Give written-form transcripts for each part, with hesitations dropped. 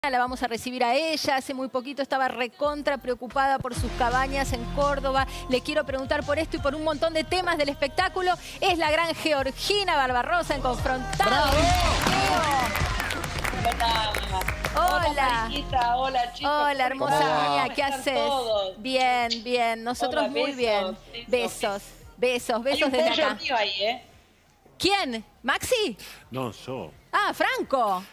La vamos a recibir a ella. Hace muy poquito estaba recontra preocupada por sus cabañas en Córdoba. Le quiero preguntar por esto y por un montón de temas del espectáculo. Es la gran Georgina Barbarosa en Confrontado. Hola, Mariquita, hola chicos. Hola, hermosa mía, ¿qué haces? Todos? Bien, bien. Nosotros Hola, muy bien. Besos Hay un desde pollo acá. mío ahí, ¿eh? ¿Quién? ¿Maxi? No, yo. Ah, Franco.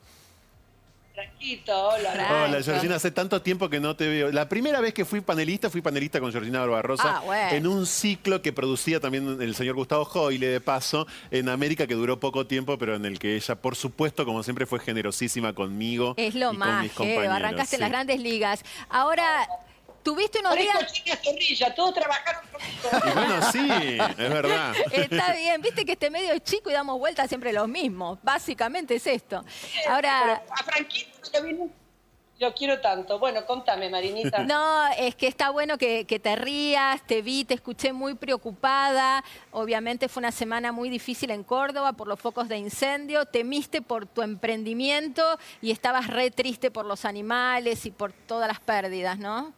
Franquito, hola. Franco. Hola, Georgina, hace tanto tiempo que no te veo. La primera vez que fui panelista con Georgina Barbarosa bueno. en un ciclo que producía también el señor Gustavo Joyle, de paso, en América, que duró poco tiempo, pero en el que ella, por supuesto, como siempre, fue generosísima conmigo Es lo y con más, mis compañeros. arrancaste en las grandes ligas. Ahora, tuviste unos días... Parezco Chica Zorrilla, todos trabajaron conmigo. Y bueno, sí, es verdad. Está bien, viste que este medio es chico y damos vueltas siempre los mismos. Básicamente es esto. Ahora... Pero a Franquito lo quiero tanto. Bueno, contame, Marinita. No, es que está bueno que te rías, te vi, te escuché muy preocupada. Obviamente fue una semana muy difícil en Córdoba por los focos de incendio. Temiste por tu emprendimiento y estabas re triste por los animales y por todas las pérdidas, ¿no?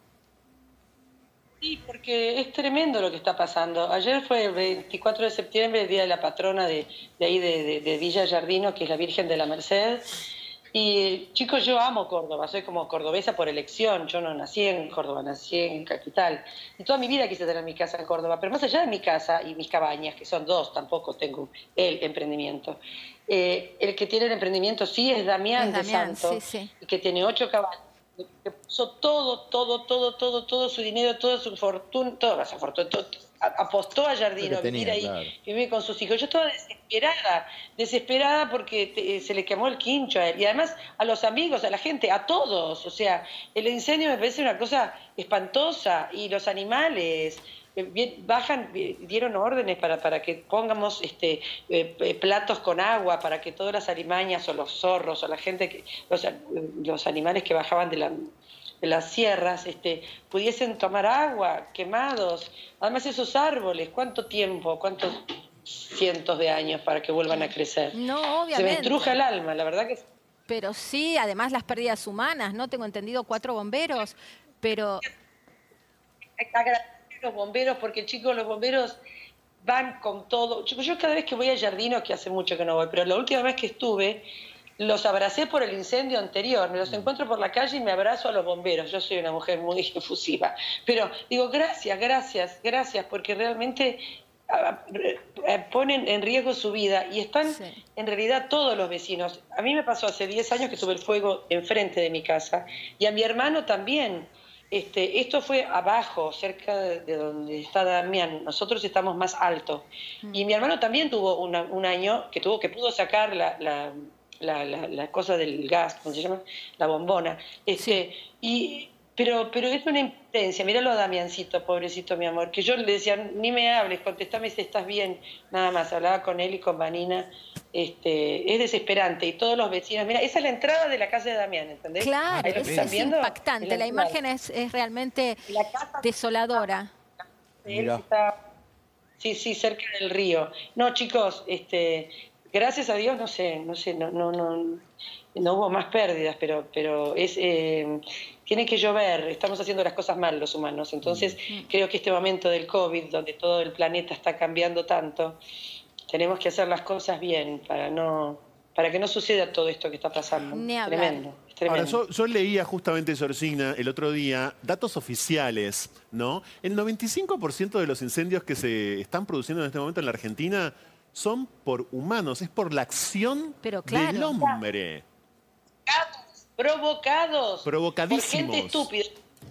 Sí, porque es tremendo lo que está pasando. Ayer fue el 24 de septiembre, el día de la patrona de ahí de Villa Yardino, que es la Virgen de la Merced. Y chicos, yo amo Córdoba, soy como cordobesa por elección. Yo no nací en Córdoba, nací en Capital. Y toda mi vida quise tener mi casa en Córdoba, pero más allá de mi casa y mis cabañas, que son dos, tampoco tengo el emprendimiento. El que tiene el emprendimiento sí es Damián de Santo, sí. y que tiene 8 cabañas. Que puso todo su dinero, toda su fortuna, toda su fortuna, apostó a Jardino a vivir ahí, claro. Vivir con sus hijos. Yo estaba desesperada porque se le quemó el quincho a él. Y además a los amigos, a la gente, a todos. O sea, el incendio me parece una cosa espantosa. Y los animales dieron órdenes para que pongamos platos con agua, para que todas las alimañas o los zorros o la gente, los animales que bajaban de las sierras pudiesen tomar agua, quemados. Además esos árboles, ¿cuánto tiempo, cuántos cientos de años para que vuelvan a crecer? No, obviamente. Se me estruja el alma, la verdad que... Pero sí, además las pérdidas humanas, ¿no? Tengo entendido 4 bomberos, pero... Agradecer a los bomberos, porque chicos, los bomberos van con todo. Yo cada vez que voy a Jardino, que hace mucho que no voy, pero la última vez que estuve, los abracé por el incendio anterior, me los encuentro por la calle y me abrazo a los bomberos. Yo soy una mujer muy efusiva, pero digo gracias, porque realmente ponen en riesgo su vida y están en realidad todos los vecinos. A mí me pasó hace 10 años que tuve el fuego enfrente de mi casa y a mi hermano también. Esto fue abajo, cerca de donde está Damián. Nosotros estamos más alto. Y mi hermano también tuvo un año que pudo sacar la cosa del gas, ¿cómo se llama? La bombona. Pero es una impotencia. Míralo a Damiancito, pobrecito mi amor, que yo le decía, ni me hables, contestame si estás bien, nada más. Hablaba con él y con Vanina. Es desesperante. Y todos los vecinos, mira, esa es la entrada de la casa de Damián, ¿entendés? Claro, es impactante. La imagen es realmente desoladora. Sí, cerca del río. No, chicos, gracias a Dios, no hubo más pérdidas, pero tiene que llover, estamos haciendo las cosas mal los humanos. Entonces, creo que este momento del COVID, donde todo el planeta está cambiando tanto, tenemos que hacer las cosas bien para que no suceda todo esto que está pasando. Tremendo. Ahora, yo leía justamente, Georgina, el otro día, datos oficiales, ¿no? El 95% de los incendios que se están produciendo en este momento en la Argentina son por humanos, es por la acción del hombre. Provocados. Provocadísimos. Por gente estúpida.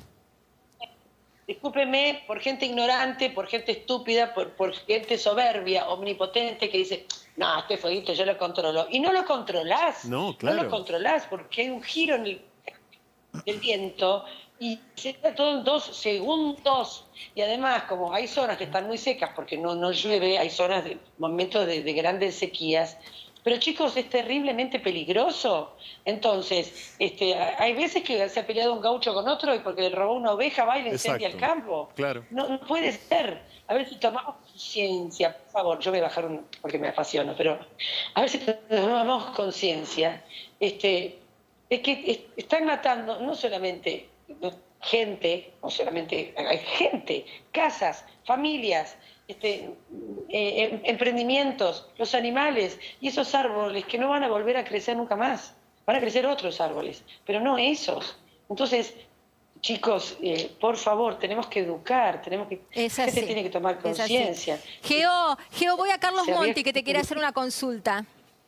Discúlpeme, por gente ignorante, por gente estúpida, por gente soberbia, omnipotente, que dice, no, este fueguito yo lo controlo. Y no lo controlás. No, claro. No lo controlás porque hay un giro en el viento y se da todo en 2 segundos. Y además, como hay zonas que están muy secas porque no llueve, hay zonas de momentos de grandes sequías. Pero chicos, es terriblemente peligroso. Entonces, hay veces que se ha peleado un gaucho con otro y porque le robó una oveja va y le incendia el campo. Claro. No puede ser. A ver si tomamos conciencia, por favor, yo voy a bajar porque me apasiono, pero a ver si tomamos conciencia. es que están matando no solamente gente, no solamente hay gente, casas, familias, emprendimientos, los animales y esos árboles que no van a volver a crecer nunca más. Van a crecer otros árboles, pero no esos. Entonces, chicos, por favor, tenemos que educar, la gente tiene que tomar conciencia. Geo, voy a Carlos Monti, que te quiere hacer una consulta.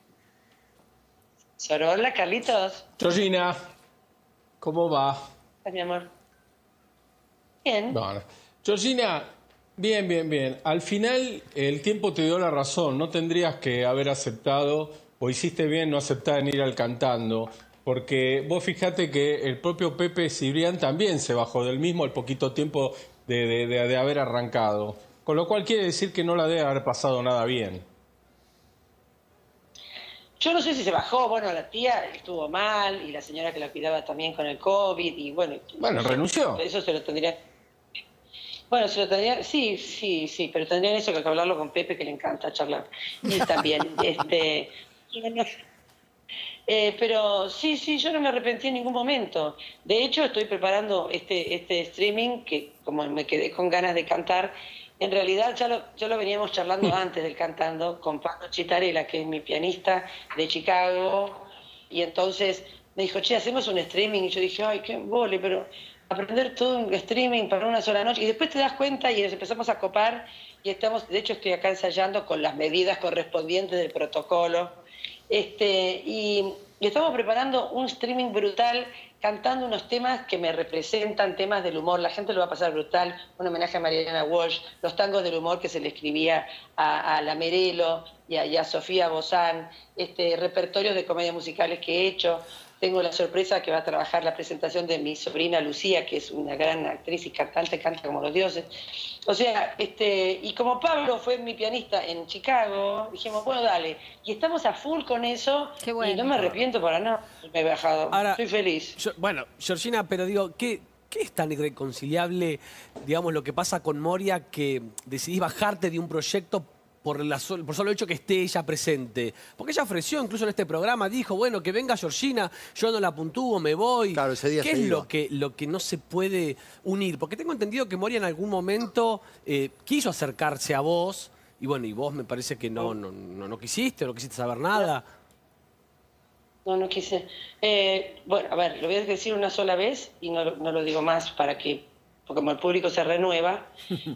Hola, Carlitos. Georgina, ¿cómo va? Hola, mi amor. Bien. Bueno. Georgina, bien. Al final, el tiempo te dio la razón. No tendrías que haber aceptado, o hiciste bien no aceptar en ir al Cantando, porque vos fijate que el propio Pepe Cibrián también se bajó del mismo al poquito tiempo de haber arrancado. Con lo cual quiere decir que no la debe haber pasado nada bien. Yo no sé si se bajó, bueno, la tía estuvo mal y la señora que la cuidaba también con el COVID y bueno... Bueno, renunció. Eso se lo tendría... Bueno, se lo tendría... Sí, pero tendrían eso que hablarlo con Pepe, que le encanta charlar. Y también, pero sí, yo no me arrepentí en ningún momento. De hecho, estoy preparando este streaming que, como me quedé con ganas de cantar, en realidad ya lo veníamos charlando antes del Cantando con Pablo Chitarela, que es mi pianista de Chicago, y entonces me dijo, che, hacemos un streaming, y yo dije, ay, qué vole, pero aprender todo un streaming para una sola noche, y después te das cuenta y nos empezamos a copar, y de hecho estoy acá ensayando con las medidas correspondientes del protocolo, y estamos preparando un streaming brutal, cantando unos temas que me representan, temas del humor, la gente lo va a pasar brutal, un homenaje a Mariana Walsh, los tangos del humor que se le escribía a la Merelo y a Sofía Bozán, repertorios de comedias musicales que he hecho. Tengo la sorpresa que va a trabajar la presentación de mi sobrina Lucía, que es una gran actriz y cantante, canta como los dioses. O sea, y como Pablo fue mi pianista en Chicago, dijimos, bueno, dale. Y estamos a full con eso. Qué bueno. Y no me arrepiento para nada. Me he bajado. Ahora, estoy feliz. Bueno, Georgina, pero digo, ¿qué es tan irreconciliable, digamos, lo que pasa con Moria, que decidís bajarte de un proyecto por solo hecho que esté ella presente? Porque ella ofreció, incluso en este programa, dijo, bueno, que venga Georgina, yo no la puntúo, me voy. Claro, ese día ¿Qué es lo que no se puede unir? Porque tengo entendido que Moria en algún momento quiso acercarse a vos, y bueno, y vos me parece que no quisiste, no quisiste saber nada. No quise. Bueno, a ver, lo voy a decir una sola vez y no lo digo más porque como el público se renueva,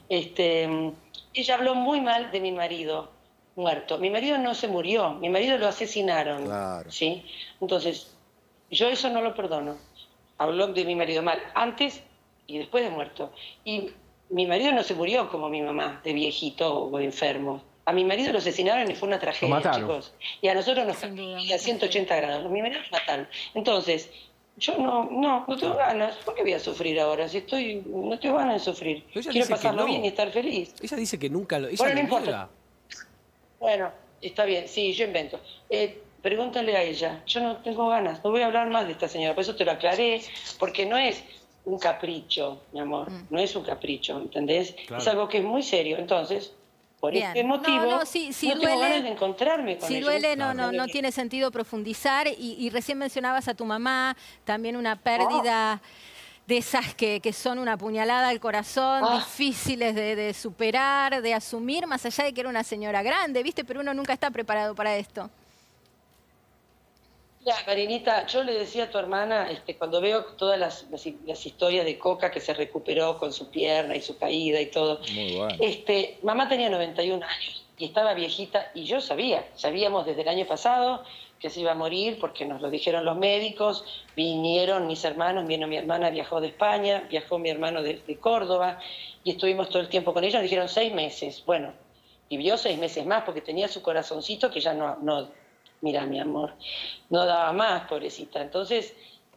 ella habló muy mal de mi marido muerto. Mi marido no se murió, mi marido lo asesinaron. Claro. ¿Sí? Entonces, yo eso no lo perdono. Habló de mi marido mal antes y después de muerto. Y mi marido no se murió como mi mamá, de viejito o de enfermo. A mi marido lo asesinaron y fue una tragedia, chicos. Y a nosotros nos cambió a 180 grados. Mi marido lo mataron. Entonces, yo no tengo ganas. ¿Por qué voy a sufrir ahora? No tengo ganas de sufrir. Quiero pasarlo bien y estar feliz. Ella dice que nunca lo... Bueno, no importa. Bueno, está bien. Sí, yo invento. Pregúntale a ella. Yo no tengo ganas. No voy a hablar más de esta señora. Por eso te lo aclaré. Porque no es un capricho, mi amor. No es un capricho, ¿entendés? Claro. Es algo que es muy serio. Entonces... Por este motivo, no tengo ganas de encontrarme con ella. Si duele, no tiene sentido profundizar. Y recién mencionabas a tu mamá, también una pérdida de esas que son una puñalada al corazón, difíciles de superar, de asumir, más allá de que era una señora grande, ¿viste? Pero uno nunca está preparado para esto. Ya, Marinita, yo le decía a tu hermana, cuando veo todas las historias de Coca que se recuperó con su pierna y su caída y todo, muy bueno. Mamá tenía 91 años y estaba viejita y yo sabíamos desde el año pasado que se iba a morir porque nos lo dijeron los médicos, vinieron mis hermanos, vino mi hermana, viajó de España, viajó mi hermano de Córdoba y estuvimos todo el tiempo con ella, nos dijeron 6 meses, bueno, vivió 6 meses más porque tenía su corazoncito que ya no mira, mi amor, no daba más, pobrecita. Entonces,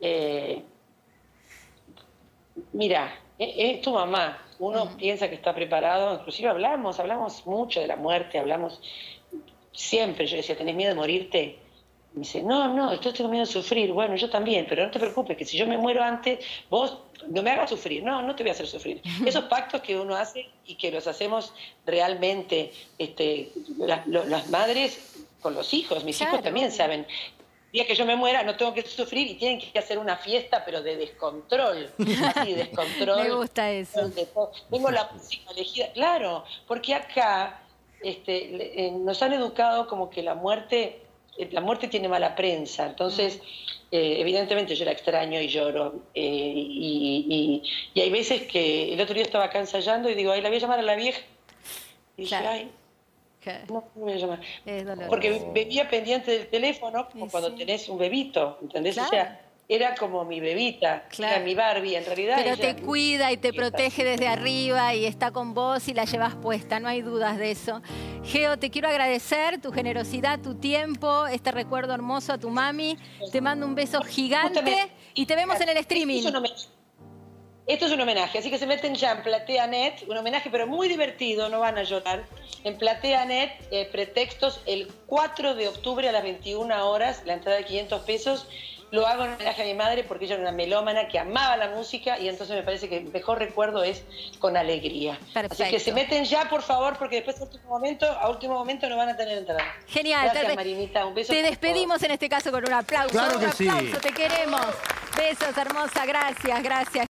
mira, es tu mamá. Uno piensa que está preparado. Inclusive hablamos mucho de la muerte, hablamos siempre. Yo decía, ¿tenés miedo de morirte? Me dice, no, yo tengo miedo de sufrir. Bueno, yo también, pero no te preocupes, que si yo me muero antes, vos no me hagas sufrir. No te voy a hacer sufrir. Esos pactos que uno hace y que los hacemos realmente las madres con los hijos. Mis hijos también saben. día que yo me muera no tengo que sufrir y tienen que hacer una fiesta, pero de descontrol. Así, descontrol. Me gusta eso. Tengo la música elegida. Claro, porque acá nos han educado como que la muerte tiene mala prensa. Entonces, evidentemente yo la extraño y lloro. Y hay veces que el otro día estaba acá ensayando y digo, ay, la voy a llamar a la vieja. Y dije, ay, no voy a llamar. Porque vivía pendiente del teléfono como cuando tenés un bebito, ¿entendés? Claro. O sea, era como mi bebita, era mi Barbie en realidad. Pero te cuida y te protege desde arriba y está con vos y la llevas puesta, no hay dudas de eso. Geo, te quiero agradecer tu generosidad, tu tiempo, este recuerdo hermoso a tu mami. Te mando un beso gigante y te vemos en el streaming. Esto es un homenaje, así que se meten ya en PlateaNet, un homenaje pero muy divertido, no van a llorar. En PlateaNet, pretextos, el 4 de octubre a las 21 horas, la entrada de 500 pesos. Lo hago en homenaje a mi madre porque ella era una melómana que amaba la música y entonces me parece que el mejor recuerdo es con alegría. Perfecto. Así que se meten ya, por favor, porque después a último momento no van a tener entrada. Genial. Gracias, Marinita. Un beso. Te despedimos en este caso con un aplauso. Claro que un aplauso, sí. te queremos. Besos, hermosa. Gracias, gracias.